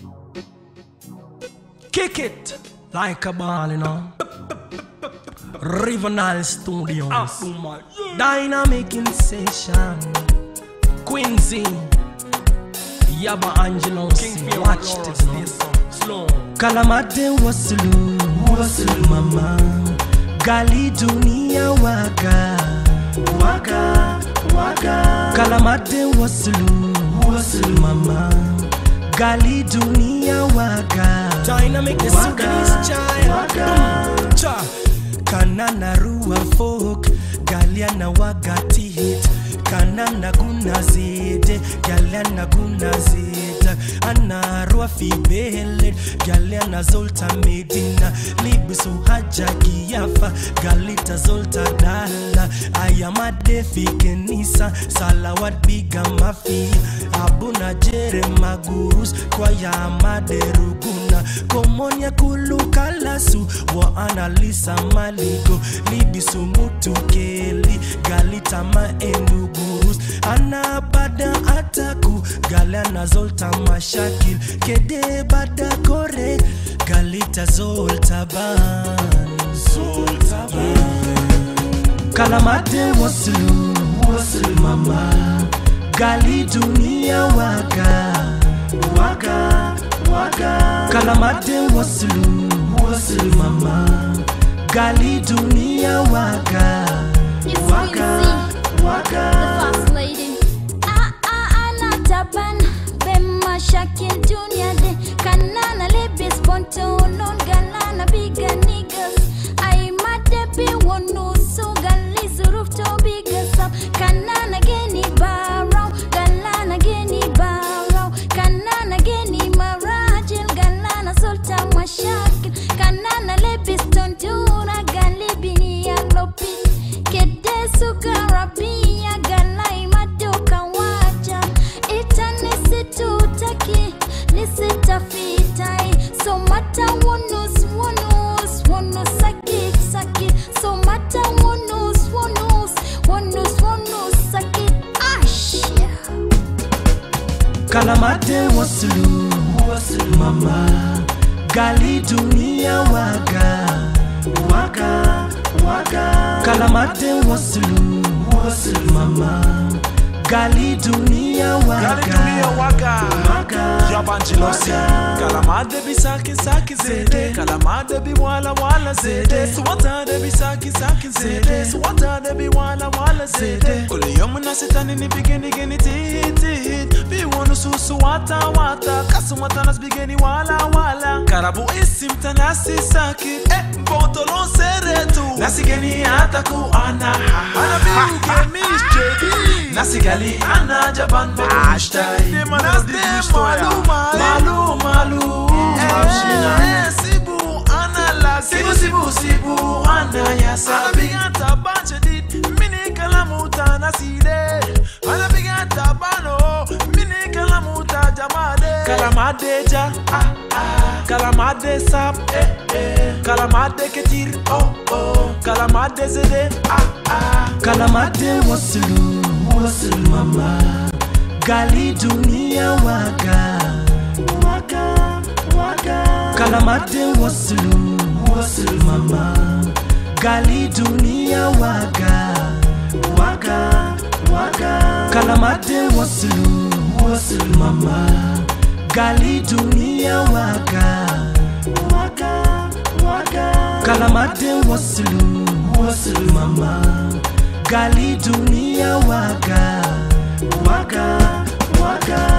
Kick it like a ball, you know. Rivenal Studios. Dynamic in session. Quincy. Yaba Angelos. Watch this. Slow. Kalamade wasulu. Wasulu mama. Gali dunia waga. Waga. Waga. Kalamade wasulu. Wasulu mama. Gali dunia waga. Dynamic the Sudanese child. Cha. Kanana ruwa folk. Galiana wagati hit. Kanana guna zede. Galiana guna zede. Ana ruwa fibele. Galiana zolta medina. Libisu haja kiyafa. Galita zolta dala. Ayamade fikenisa. Salawat biga mafi. Abuna jere magurus. Kwa yamade ruguna. Komonya kulukalasu. Wa analisa maligo. Libisu mutu keli. Galita maendugurus. Ana bada ataku. Galana zolta mashakil. Kede bada kore. Galita zolta ban. Zolta ban. Kalamade wasulu. Wasulu mama. Gali dunia waga. Waga. Waga. Kalamade wasulu. Wasulu mama. Gali dunia waga. Waga. Waga. The first lady. Taban. Bema shakil dunia de. Kanana lebis ponto. Non galana biga niggas. I made be one no so galis roof to biggest up. Kanana geni barrow. Galana geni barrow. Kanana geni marajil. Galana solta mashakil. Kanana lebis tontuna. Galibini ya lopit. Kede sugarabia. Galai madoka waja. Itanisi tutaki. Nisita fitai. So mata wonus sakit sakit. So mata wonus sakit. Ash. Kalamade wasulu. Wasulu mama. Gali dunia waga. Waga. Waga. Kalamade wasulu. Wasulu mama. Gali dunia waga. Gali dunia waga. Yaba Angelos. Kalamade bi saki zede. Kalamade bi wala zede. Swata de bi saki zede. Swata de bi wala zede. Kule yomu na sitani ni bigeni geni tit. Bi wonu susu wata. Kasu wata nas bigeni wala. Karabu isim tanasi saki. Botolon seretu. Nasi geni ataku ana. Ana bi ugemish jedi. Nasi gali ana jaban bakashtai. Malu. Sibu ana la. Sibu ana yasa. Ana bigata banche dit. Mini kalamuta naside. Ana bigata bano. Mini kalamuta jamade. Kalamade ja. Kalamade sap. Kalamade ketir. Kalamade zede. Kalamade wasulu. Wasulu mama. Gali dunia waga. Waga. Waga. Kalamade wasulu. Wasulu mama. Gali dunia waga. Waga. Waga. Kalamade wasulu. Wasulu mama. Gali dunia waga. Waga. Waga. Kalamade wasulu. Wasulu mama. Gali dunia waga. Waga. Waga.